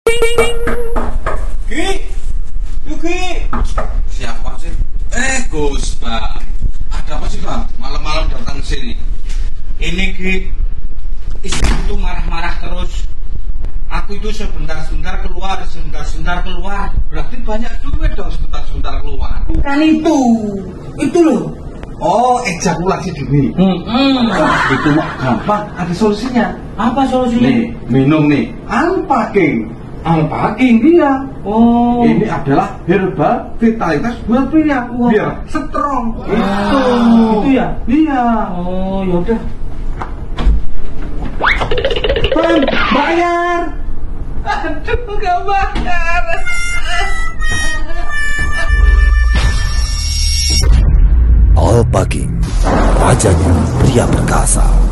Ki, Yuki. Siapa sih? Gus, Pak. Ada apa sih, Pak? Malam-malam datang ke sini. Ini Ki, istri itu marah-marah terus. Aku itu sebentar-sebentar keluar. Berarti banyak duit dong sebentar-sebentar keluar. Kan itu loh. Oh, ejakulasi dini. Itu mah gampang, ada solusinya. Apa solusinya? Nih, minum nih. Alphaking. Alphaking dia. Oh. Ini adalah herbal vitalitas buat pria. Wah. Biar strong. Itu ya? Iya. Oh, yaudah. Bang, bayar. Aduh, gak bayar. Alphaking, rajanya pria perkasa.